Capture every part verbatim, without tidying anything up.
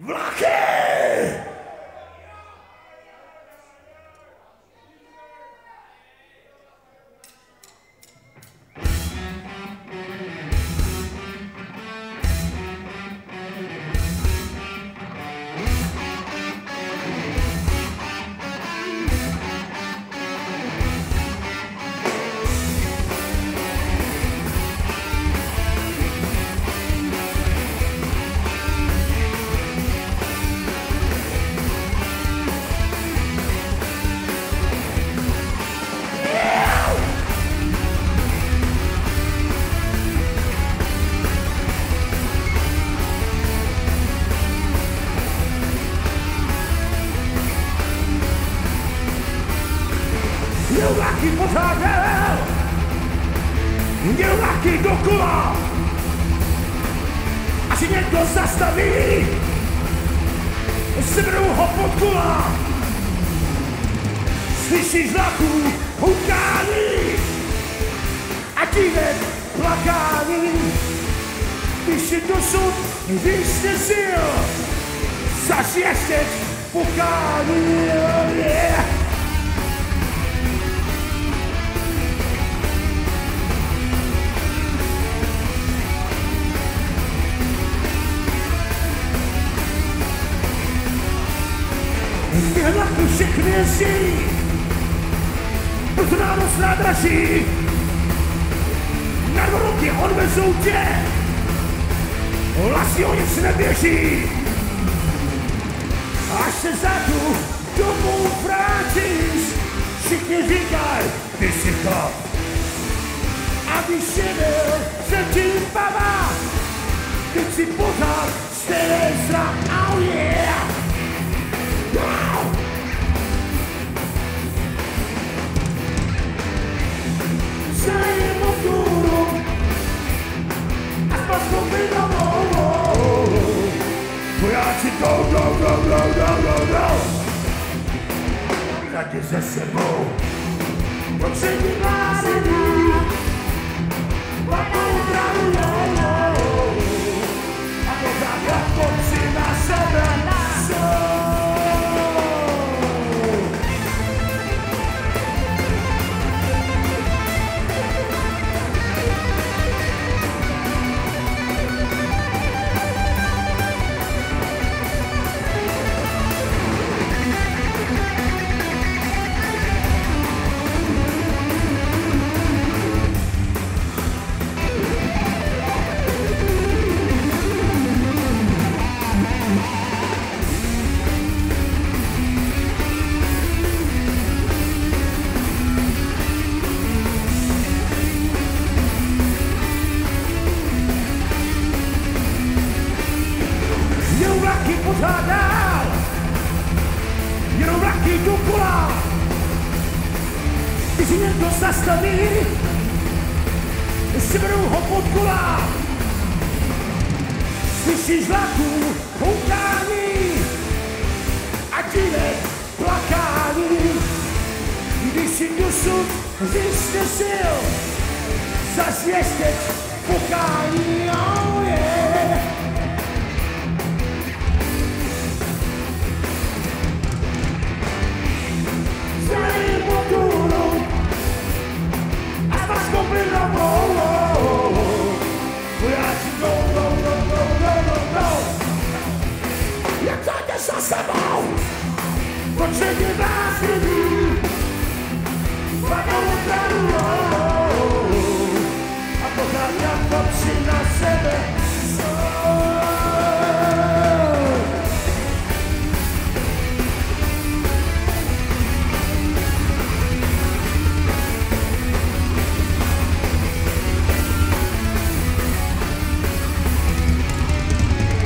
Vlachy! Divláky pořádal, divláky dokola, až někdo zastaví, seberou ho pod kola. Slyšíš vlaků houkání a dívek plakání, když si dosud vysněsil, zas ještě pukání. Yeah. Ty vlaky všechny jezdí, proto na noc nádraží, na dvoru tě odvezou tě, vlastně o nic neběží. Až se za tu domů vrátíš, všichni říkaj, ty jsi chlap. A když jedel se tím baba, teď si pořád stejný zrak, oh yeah. Wow! Zajem motoru a s paskou vydomou, vojáci go, go, go, go, go, go, go, tak je ze sebou potřební vládení, vlakovou travu, jo, jo, a pořád jako si na sebe jsou. Pořádal, jenom vlaky dokola, když někdo zastaví, seberou ho pod kola. Slyšíš vlaků houkání a dívek plakání, když si dosud vysněsil, zas ještě pokání, oh yeah. Za sebou potřebně vás lidí, vlakovou travu a pořád jako psi na sebe jsou.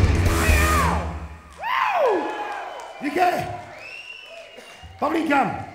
Díky! Pavlíkám!